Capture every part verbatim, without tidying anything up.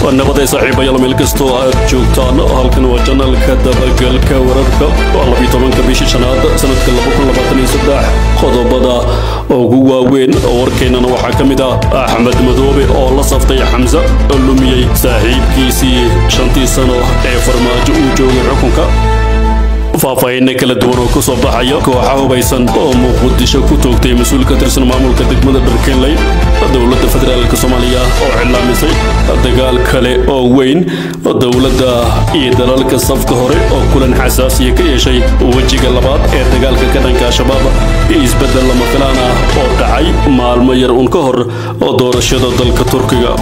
ونبدأ صاحب يلا ملكستو جوكتان هالكن وجنال كدبجل كوررك والله في طبعا كبيش شناد سنة كل بكرة لبعضني صدح خذوا بدا وجوا وين وركينا نوحة كمدا أحمد مذوبي الله صفتي حمزة اللومي صاحب كيسي شنتي سنة فرماج وجوه حكمك فافاين كلا دورو كسب حيا كوحه بيسن مقدسة كتوكتي مسؤول كترسن معمول كدك مدة بركين لي الدولة الفدرالية الصومالية أو علامسي الدجال كله أو وين الدولة إدلال كصف كهري أو كلن حساسية كي شيء وجه قلبات الدجال ككذا كشباب يزبدل لما كلانا أو دعي مع المير أنكهر أو دور الشدة الكتركية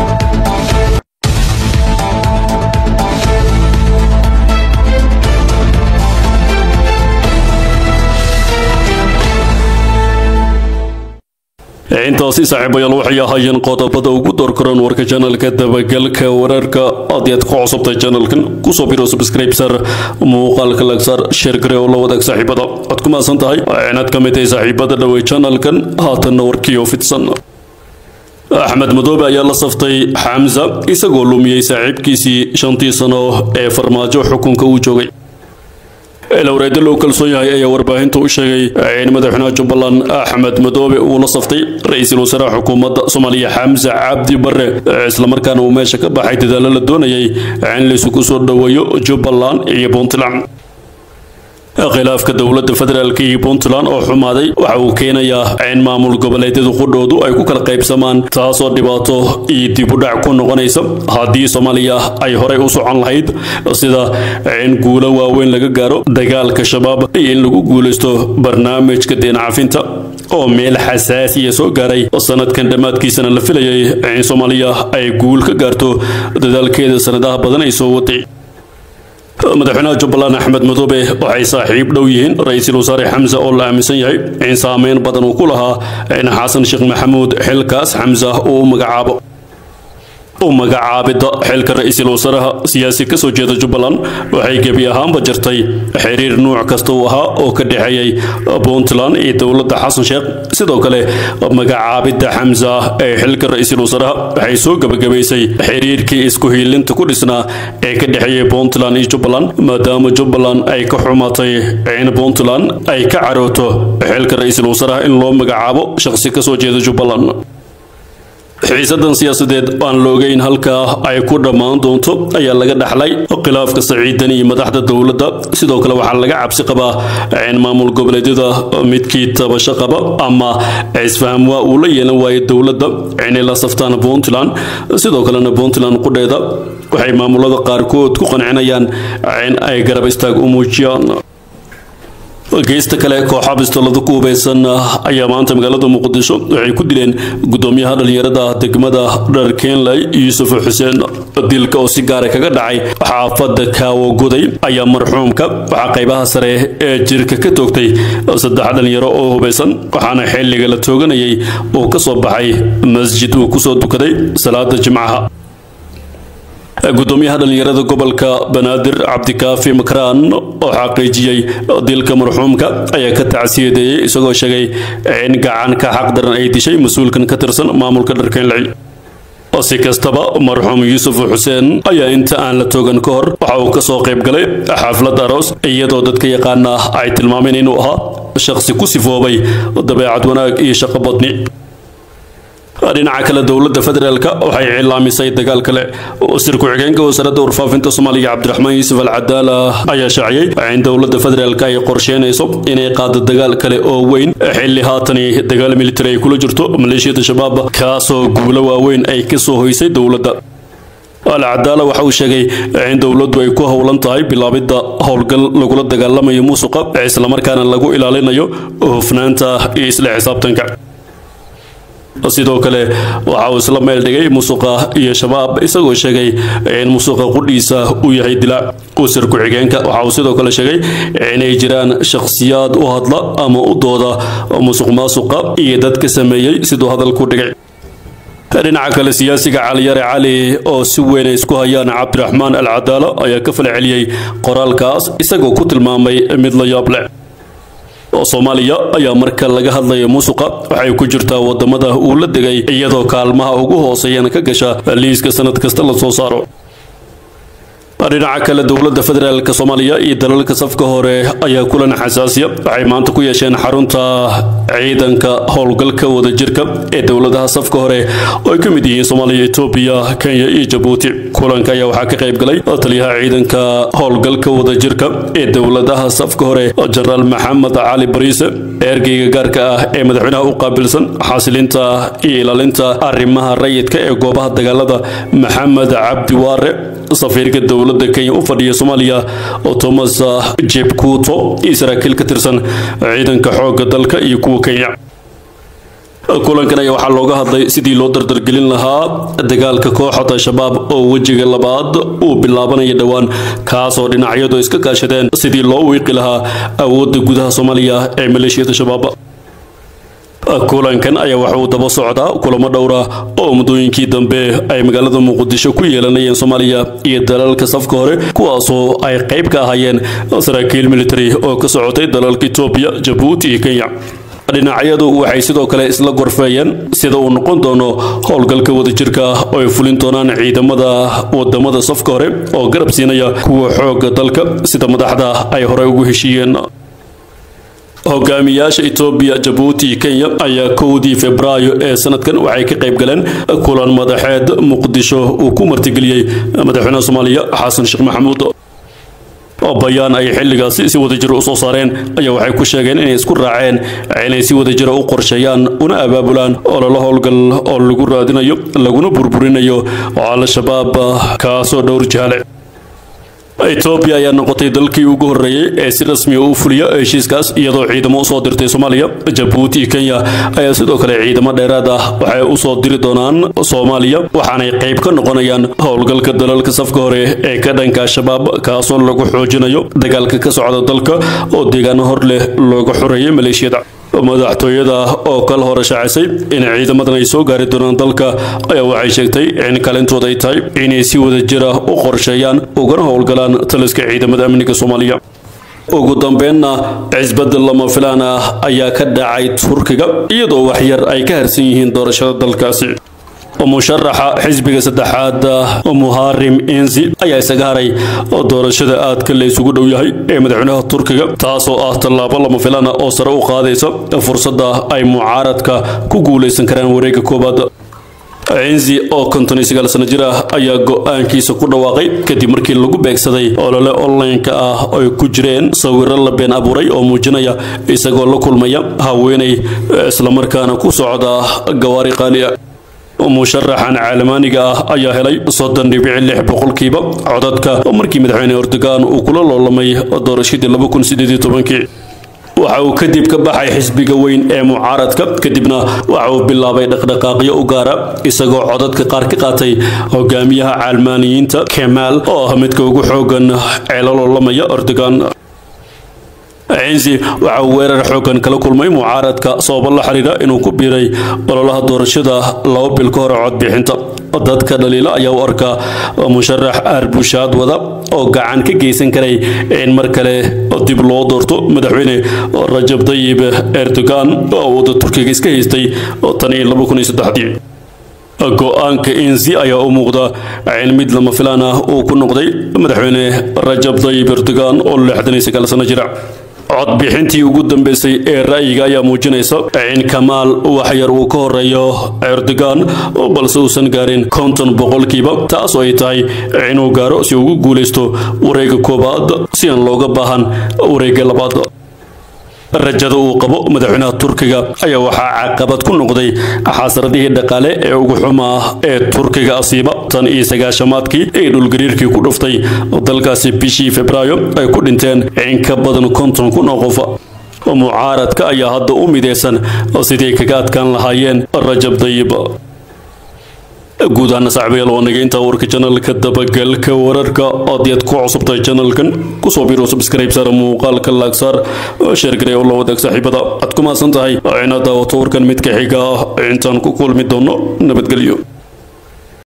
intaasi saaxiibayaal waxay ahaayeen qodobada ugu doorkaran warka channelka dabagalka wararka aad ku cusubtay channelkan ku soo biro subscribe sar muuqaalka like sar share gareeyo la wadaag saaxiibada aad ku maasan tahay inaad ka mid tahay saaxiibada dhawey channelkan haatan warkiyo fidsan أحمد مذوبي ayaa la saftay Hamza isagoo lumiyay saaxiibkiisii shantii sano ee farmaajo xukunka uu joogay الأوراد اللوكال صياعي أي ورباهن توشيء عين مدحنا جبلان أحمد مذوبي ولصفتي رئيس الوزراء حكومة صومالية حمزة عبد برة إسلام كان وماشك بحيث دلالة الدنيا عن لسكوسور دويو جبلان يبون طلع خلاف كدولة الفدرالية بونتلان أو حمادي وحوكينا يا عين معمول قبلات الخدود أي كل قيب سمان تاسود دباطه يدبودع كون غنيسم هذه صومالية أي هراء وصو عن الهيد سيدا عين قولة وين لقى جارو دجال كشباب ين لقو قولستو برنامج كدين عفنتا أو ميل حساسية سو جاري السنة كان دمات كيسنا الفيلية عين صومالية أي قول كجارتو دجال كيد السنة ده بدنا يسوتي مدحنا جبلان أحمد مذوبي وحي صاحب دويين رئيس الوزراء حمزة الله مسيحي عين سامين بدن وكلها عين حسن شيخ محمود حلكاس حمزة ومقعاب ومقعاب حلك رئيس الوزراء سياسي كسو جيد جبلان وحي قبيها بجرتي حرير نوع كستوها وكدحيي بونتلان اي دولة حسن شيخ سيدو كله مقعاب حمزة حلك رئيس الوزراء وحي سوق بقبيسي حرير كي اسكو هيلين تكودسنا اي كدحيي بونتلان اي جبلان مادام جبلان اي كحرماتي عين بونتلان اي كعروتو حلك رئيس الوزراء ان لو مقعابو شخصي كسو جيد جبلان xiisadan siyaasadeed aan loogeyn halka ay ku dhamaan doonto ayaa laga dhaxlay khilaafka saciidan iyo madaxda dawladda sidoo kale waxa laga cabsi qabaa in maamul goboleedyada midkii tabasho qaba ama isfaham waa uu la yeelan waayay dawladda inay la saftaan Puntland sidoo kalena Puntland qudheeda waxay maamulada qaarkood ku qancinayaan in ay garab istaag u muujiyaan geesta kale kooxaha bistolada ku hubeysan ayaa maanta magaalada muqdisho waxay ku dileen gudoomiyaha dhalinyarada degmada Dharkeenley Yuusuf Xuseen dilka oo si gaar ah kaga dhacay xaafadda Kaawo Goday ayaa marxuumka waxa qaybaha sare ee jirka ka toogtay saddex dhalinyaro oo hubeysan waxaana xilliga la tooganayay oo ka soo baxay masjid uu ku soo dukaday salaada jimcaha gudoomiyaha dhalinyarada gobolka Banaadir Cabdikaafi Makraan oo xaqiijiyay dilka marxuumka ayaa ka tacsiyadeeyay isagoo sheegay in gacan ka xaq daran ay dishay mas'uulkan ka tirsan maamulka Dharkeenley oo si kastaba marxuum Yuusuf Xuseen ayaa inta aan la toogan ka hor waxa uu ka soo qayb galay xaflad aroos iyadoo dadka yaqaana ay tilmaameen inuu ahaa shakhsi ku sifoobay dabeecad wanaag iyo shaqo badni dhinaca kale dawladda federaalka waxay cilaamisay dagaal kale oo sir ku xigeenka wasaaradda warfaafinta Soomaaliya Cabdiraxmaan Yuusuf Al-Cadaala ayaa shaaciyay in dawladda federaalka ay qorsheynayso inay qaado dagaal kale oo weyn xilli haatan dagaal military kula jirto maleeshiyada shabaab kaasoo guulo waaweyn ay ka soo hoysay dawladda Al-Cadaala waxa uu sheegay in dawladdu ay ku howlan tahay bilaabida howlgal lagu dagaalamayo musuqa isla markaana lagu ilaalinayo hufnaanta iyo isla xisaabtanka sidoo kale waxa uu isla meel dhigay musuqa iyo shabaab isagoo sheegay in musuqa qudhiisa uu yahay dilaa oo sir ku xigeenka waxa uu sidoo kale sheegay inay jiraan shakhsiyaad u hadla ama u dooda musuq maasuqa iyo dadka sameeyay sidoo hadalku dhigay dhinaca kale siyaasiga Cali Yare Cali oo si weyn isku hayaan Cabdiraxmaan Al-Cadaala ayaa ka falceliyay qoraalkaas isagoo ku tilmaamay mid la yaab leh Soomaaliya ayaa marka laga hadlayo musuqa waxay ku jirtaa wadamada uu la degay iyadoo kaalmaha ugu hooseeyana ka gasha liiska sanad kasta la soo saaro. dhinaca kale dowladda federaalka Soomaaliya iyo dalalka safka hore ayaa kulan xasaasiya waxay maanta ku yeesheen xarunta ciidanka howlgalka wadajirka ee dowladaha safka hore oo ay ka mid yihiin Soomaaliya, Itoobiya, Kenya iyo Djibouti. kulanka ayaa waxaa ka qayb galay taliyaha ciidanka howlgalka wadajirka ee dowladaha safka hore Generaal Maxamed Cali Bariise, ergeyga gaarka ah ee madaxweynaha u qaabilsan xasilinta iyo ilaalinta arrimaha rayidka ee goobaha dagaalada Maxamed Cabdi Waare, safiirka dowladda Kenya u fadhiya Soomaaliya oo Thomas Jebkuto iyo saraakiil ka tirsan ciidanka xoogga dalka iyo kuwa Kenya. kulankan ayaa waxaa looga hadlay sidii loo dardargelin lahaa dagaalka kooxda shabaab oo wajiga labaad uu bilaabanayo dhawaan, kaasoo dhinacyadu iska kaashadeen sidii loo wiiqi lahaa awoodda gudaha Soomaaliya ee maleeshiyada shabaab. kulankan ayaa waxa uu daba socdaa kulamo dhowr ah oo muddooyinkii dambe ay magaalada Muqdisho ku yeelanayeen Soomaaliya iyo dalalka safka hore, kuwaasoo ay qayb ka ahaayeen saraakiil military oo ka socotay dalalka Itoobiya, Djibouti iyo Kenya. dhinacyadu waxay sidoo kale isla gorfeeyeen sida uu noqon doono howlgalka wadajirka oo ay fulin doonaan ciidamada wadamada safka hore oo garab siinaya kuwa xoogga dalka sida madaxda ay hore ugu heshiiyeen. hogaamiyaasha Itoobiya, Djibouti iyo Kenya ayaa kowdii Febraayo ee sanadkan waxay ka qayb galeen kulan madaxeed Muqdisho uu ku martigeliyay madaxweynaha Soomaaliya Xasan Sheekh Maxamuud. oo bayaan ay xilligaasi si wadajir u soo saareen ayaa waxay ku sheegeen inay isku raaceen inay si wadajir u qorsheeyaan una abaabulaan olole howlgal oo lagu raadinayo laguna burburinayo al-shabaab kaasoo dhowr jaale. Itoobiya ayaa noqotay dalkii ugu horeeyay ee si rasmi ah u fuliya heshiiskaas iyadoo ciidamo soo dirtay Soomaaliya. Djibouti iyo Kenya ayaa sidoo kale ciidamo dheeraad ah waxay u soo diri doonaan Soomaaliya waxaana ay qayb ka noqonayaan howlgalka dalalka safka hore ee ka dhanka shabaab kaasoo lagu xoojinayo dagaalka ka socda dalka oo deegaano hor leh looga xoreeyay maleeshiyada. madaxtooyada oo kala hore shaacisay in ciidamadan ay soo gaari doonaan dalka ayaa waxay sheegtay in kalintooda ay tahay inay si wadajir ah u qorsheeyaan ugana howlgalaan taliska ciidamada amniga Soomaaliya. ugu dambeynna isbedel lama filaan ah ayaa ka dhacay Turkiga iyadoo wax yar ay ka harsan yihiin doorashada dalkaasi. musharaxa xisbiga saddexaad Muharrem Ince ayaa isaga haray doorashada aadka la isugu dhow yahay ee madaxweynaha Turkiga, taasoo ah tallaabo lama filaan ah oo sare u qaadaysa fursadda ay mucaaradka ku guuleysan karaan wareegga koobaad. Ince oo konton iyo sagaal sano jir ah ayaa go'aankiisa ku dhawaaqay kadib markii lagu beegsaday olole online-ka ah oo ay ku jireen sawirro la been abuuray oo muujinaya isagoo la kulmaya haweeney isla markaana ku socda gawaari qaali ah. musharaxan caalamiga ah ayaa helay soddon dhibic lix boqolkiiba codadka markii madaxweyne Erdogan uu kula loolamay doorashadii laba kun siddeed iyo toban. waxa uu kadib ka baxay xisbiga weyn ee mucaaradka kadibna waxa uu bilaabay dhaqdhaqaaqyo u gaara isagoo codadka qaar ka qaatay hogaamiyaha caalmaaniyiinta Kemal oo ah midka ugu xoogan ee la loolamaya Erdogan. Ince waxa uu weerar xoogan kala kulmay mucaaradka sabab la xiriira inuu ku biiray ololaha doorashada laba bil ka hor codbixinta. dadka dhaliila ayaa u arkaa musharax arbushaad wada oo gacan ka geysan karay in mar kale dib loo doorto madaxweyne Rajab Tayyip Erdogan oo wadda Turkiga iska haystay tan iyo laba kun iyo saddex. go'aanka Ince ayaa u muuqda in mid lama filaan ah uu ku noqday madaxweyne Rajab Tayyip Erdogan oo lixdan iyo sagaal sano jira. codbixintii ugu dambeysay ee ra'yiga ayaa muujinaysa in Kemal wax yar uu ka horeeyo Erdogan balse uusan gaarin konton boqolkiiba, taas oo ay tahay inuu gaaro si uu ugu guuleysto wareegga koobaad si aan looga baahan wareegga labaad. rajada uu qabo madaxweynaha Turkiga ayaa waxaa caqabad ku noqday xasradihii dhaqaale ee ugu xumaa ee Turkiga asiiba tan iyo sagaashamaadkii ee dhulgariirkii ku dhuftay dalkaasi bishii Febraayo ay ku dhinteen in ka badan konton kun oo qof. mucaaradka ayaa hadda u mideysan sidii kaga adkaan lahaayeen Rajab Tayyip. guud ahaan saaxiibayaal waa naga intaa warka channelka dabagalka wararka aad ku cusubtay channelkan ku soo biiro subscribe sar muuqaalka like sar share gareey oo la wadaag saaxiibada aad ku maasan tahay inaad daawato warkan mid ka xiga intaan ku kulmi doono nabadgelyo.